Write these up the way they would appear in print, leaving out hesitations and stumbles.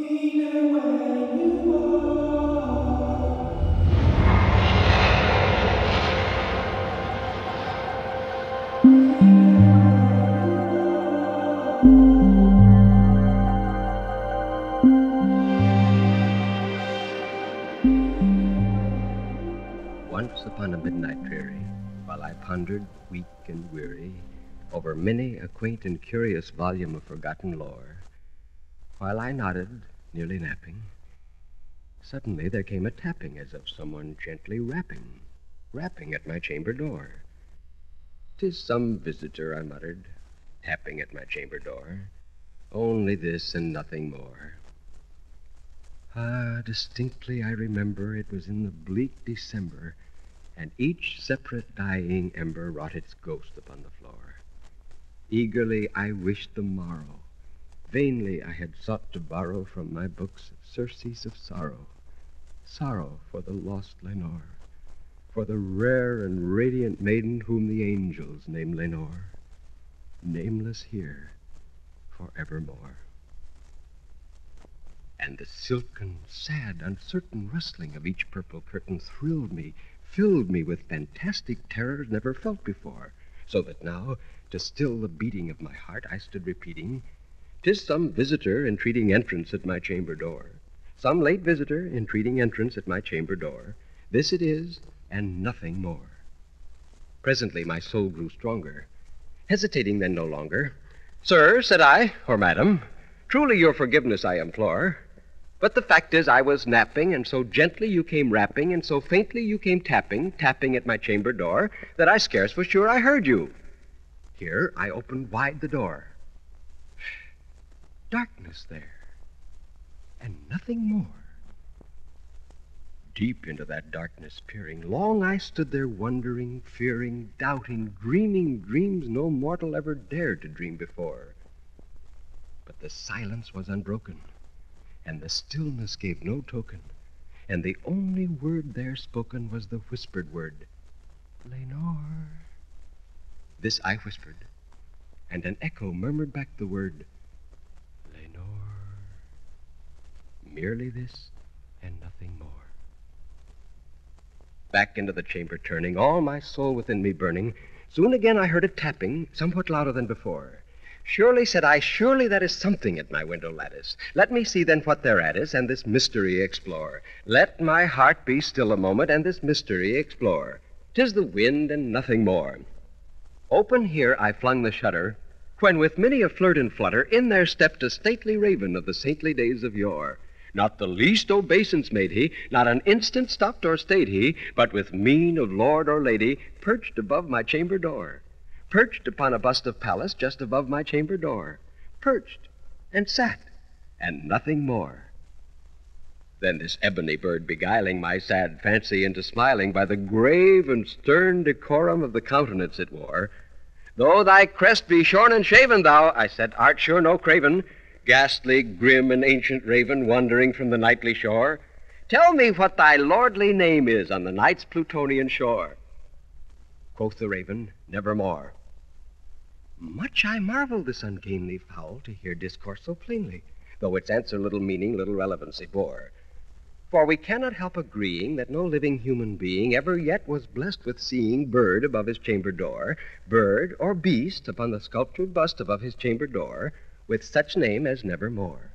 Once upon a midnight dreary, while I pondered, weak and weary, over many a quaint and curious volume of forgotten lore, while I nodded, nearly napping, suddenly there came a tapping as of someone gently rapping at my chamber door. "'Tis some visitor," I muttered, tapping at my chamber door. "Only this and nothing more." Ah, distinctly I remember it was in the bleak December, and each separate dying ember wrought its ghost upon the floor. Eagerly I wished the morrow. Vainly I had sought to borrow from my books surcease of sorrow. Sorrow for the lost Lenore, for the rare and radiant maiden whom the angels name Lenore, nameless here forevermore. And the silken, sad, uncertain rustling of each purple curtain thrilled me, filled me with fantastic terrors never felt before, so that now, to still the beating of my heart, I stood repeating, "'Tis some visitor entreating entrance at my chamber door. Some late visitor entreating entrance at my chamber door. This it is, and nothing more." Presently my soul grew stronger. Hesitating then no longer, "Sir," said I, "or madam, truly your forgiveness I implore. But the fact is I was napping, and so gently you came rapping, and so faintly you came tapping at my chamber door, that I scarce was sure I heard you." Here I opened wide the door. Darkness there, and nothing more. Deep into that darkness peering, long I stood there wondering, fearing, doubting, dreaming dreams no mortal ever dared to dream before. But the silence was unbroken, and the stillness gave no token, and the only word there spoken was the whispered word, "Lenore." This I whispered, and an echo murmured back the word, "Lenore." Merely this, and nothing more. Back into the chamber turning, all my soul within me burning, soon again I heard a tapping, somewhat louder than before. "Surely," said I, "surely that is something at my window lattice. Let me see then what thereat is, and this mystery explore. Let my heart be still a moment, and this mystery explore. 'Tis the wind and nothing more." Open here I flung the shutter, when with many a flirt and flutter, in there stepped a stately raven of the saintly days of yore. Not the least obeisance made he, not an instant stopped or stayed he, but with mien of lord or lady, perched above my chamber door. Perched upon a bust of Pallas just above my chamber door. Perched, and sat, and nothing more. Then this ebony bird, beguiling my sad fancy into smiling by the grave and stern decorum of the countenance it wore, "Though thy crest be shorn and shaven, thou," I said, "art sure no craven, ghastly, grim, and ancient raven, wandering from the nightly shore. Tell me what thy lordly name is on the night's Plutonian shore." Quoth the raven, "Nevermore." Much I marveled this ungainly fowl to hear discourse so plainly, though its answer little meaning, little relevancy bore. For we cannot help agreeing that no living human being ever yet was blessed with seeing bird above his chamber door, bird or beast upon the sculptured bust above his chamber door, with such name as Nevermore.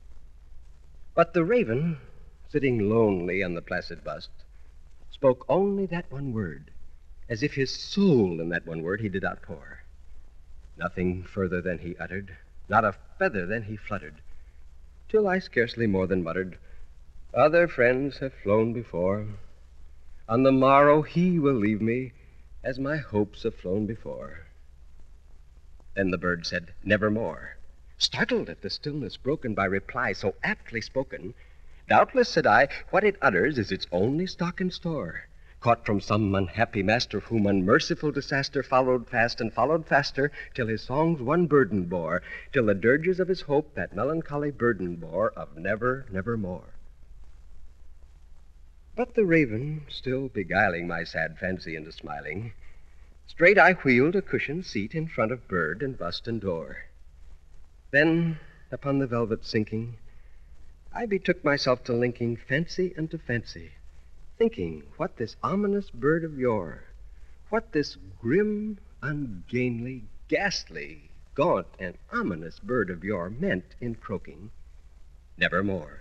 But the raven, sitting lonely on the placid bust, spoke only that one word, as if his soul in that one word he did outpour. Nothing further than he uttered, not a feather than he fluttered, till I scarcely more than muttered, "Other friends have flown before. On the morrow he will leave me, as my hopes have flown before." Then the bird said, "Nevermore," startled at the stillness broken by reply so aptly spoken. "Doubtless," said I, "what it utters is its only stock and store, caught from some unhappy master whom unmerciful disaster followed fast and followed faster, till his songs one burden bore, till the dirges of his hope that melancholy burden bore of never, nevermore." But the raven, still beguiling my sad fancy into smiling, straight I wheeled a cushioned seat in front of bird and bust and door. Then, upon the velvet sinking, I betook myself to linking fancy unto fancy, thinking what this ominous bird of yore, what this grim, ungainly, ghastly, gaunt, and ominous bird of yore meant in croaking, "Nevermore."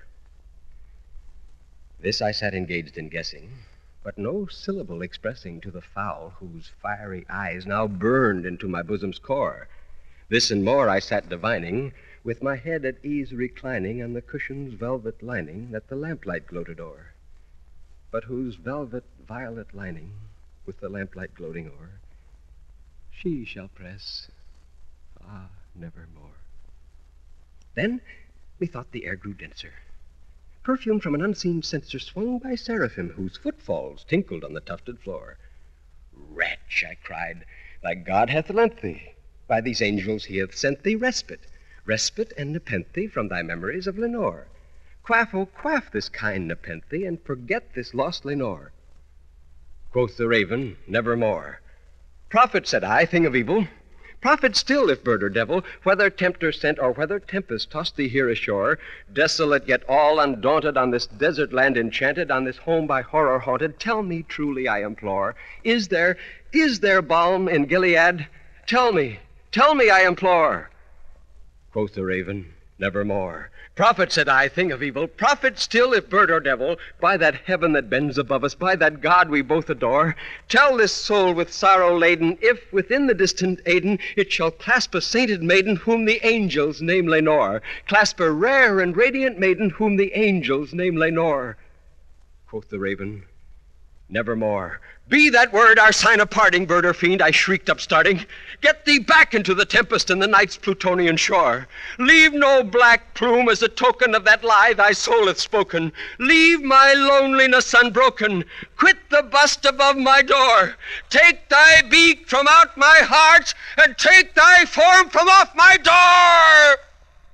This I sat engaged in guessing, but no syllable expressing to the fowl whose fiery eyes now burned into my bosom's core. This and more I sat divining, with my head at ease reclining on the cushion's velvet lining that the lamplight gloated o'er, but whose velvet violet lining, with the lamplight gloating o'er, she shall press, nevermore. Then methought the air grew denser. Perfume from an unseen censer swung by seraphim whose footfalls tinkled on the tufted floor. "Wretch," I cried, "thy God hath lent thee. By these angels he hath sent thee respite and nepenthe from thy memories of Lenore. Quaff, oh, quaff this kind nepenthe, and forget this lost Lenore." Quoth the raven, "Nevermore." "Prophet," said I, "thing of evil, prophet still, if bird or devil, whether tempter sent or whether tempest tossed thee here ashore, desolate yet all undaunted, on this desert land enchanted, on this home by horror haunted, tell me truly, I implore, is there balm in Gilead? Tell me, I implore." Quoth the raven, "Nevermore." "Prophet," said I, "thing of evil, prophet still, if bird or devil, by that heaven that bends above us, by that God we both adore, tell this soul with sorrow laden, if within the distant Aden it shall clasp a sainted maiden whom the angels name Lenore, clasp a rare and radiant maiden whom the angels name Lenore." Quoth the raven, "Nevermore." "Be that word our sign of parting, bird or fiend," I shrieked upstarting. "Get thee back into the tempest and the night's Plutonian shore. Leave no black plume as a token of that lie thy soul hath spoken. Leave my loneliness unbroken. Quit the bust above my door. Take thy beak from out my heart, and take thy form from off my door."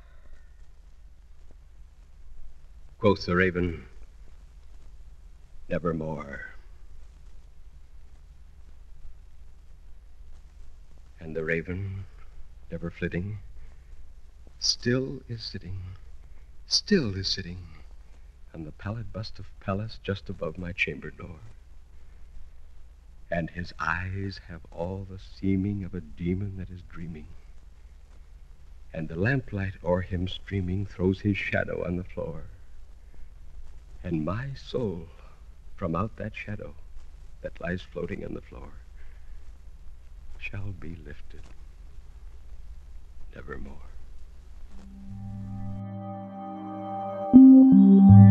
Quoth the raven, "Nevermore." And the raven, never flitting, still is sitting on the pallid bust of Pallas just above my chamber door. And his eyes have all the seeming of a demon that is dreaming, and the lamplight o'er him streaming throws his shadow on the floor. And my soul, from out that shadow that lies floating on the floor, shall be lifted nevermore.